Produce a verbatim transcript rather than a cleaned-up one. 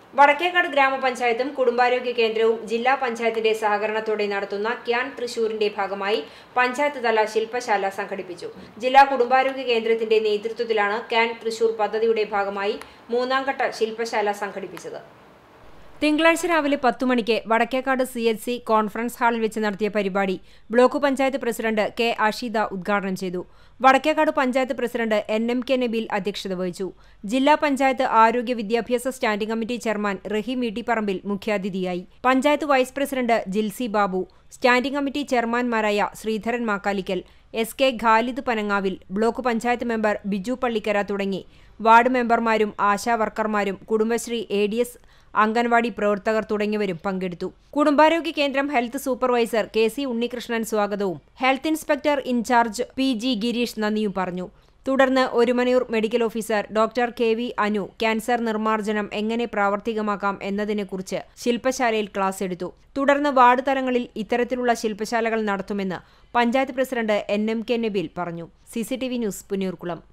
വടക്കേക്കാട് ഗ്രാമപഞ്ചായത്തും കുടുംബാരോഗ്യ കേന്ദ്രവും ജില്ലാ പഞ്ചായത്തിന്റെ സഹകരണത്തോടെ നടത്തുന്ന ക്യാൻ തൃശൂരിന്റെ ഭാഗമായി പഞ്ചായത്ത് തല ശില്പശാല സംഘടിപ്പിച്ചു. ജില്ലാ കുടുംബാരോഗ്യ കേന്ദ്രത്തിന്റെ നേതൃത്വത്തിലാണ് ക്യാൻ തൃശൂർ പദ്ധതിയുടെ ഭാഗമായി മൂന്നാംഘട്ട ശില്പശാല സംഘടിപ്പിച്ചത്. തിങ്കളാഴ്ച രാവിലെ പത്തു മണിക്ക് Vadakkekad C H C conference ഹാളിൽ വെച്ച് നടത്തിയ പരിപാടി block panchayat president K Ashida ഉദ്ഘാടനം ചെയ്തു. Vadakkekad panchayat president N M K Nabeel അധ്യക്ഷത വഹിച്ചു. ജില്ലാ പഞ്ചായത്ത് ആരോഗ്യ വിദ്യാഭ്യാസ standing committee chairman Rahim Veettipparambil മുഖ്യാതിഥിയായി. Panchayat vice president Jilsy Babu, standing committee ചെയർമാൻമാരായ Sreedharan Makkalikkal, S K Khalid Panangavil, block panchayat member Biju Pallikkara തുടങ്ങി വാർഡ് മെമ്പർമാരും ആശാ വർക്കർമാരും Kudumbashree A D S anganwadi പ്രവർത്തകർ തുടങ്ങിയവരും പങ്കെടുത്തു. കുടുംബാരോഗ്യ കേന്ദ്രം health supervisor K C Unnikrishnan സ്വാഗതവും health inspector in charge P G Gireesh നന്ദിയും പറഞ്ഞു. തുടർന്ന് Orumanayur medical officer doctor K V Anu cancer നിർമ്മാർജ്ജനം എങ്ങനെ പ്രാവർത്തികമാക്കാം എന്നതിനെക്കുറിച്ച് ശില്പശാലയിൽ ക്ലാസ് എടുത്തു. തുടർന്ന് വാർഡ് തലങ്ങളിൽ ഇത്തരത്തിലുള്ള ശില്പശാലകൾ നടത്തുമെന്ന് panchayat president N M K Nabeel പറഞ്ഞു. C C T V news Punnayurkulam.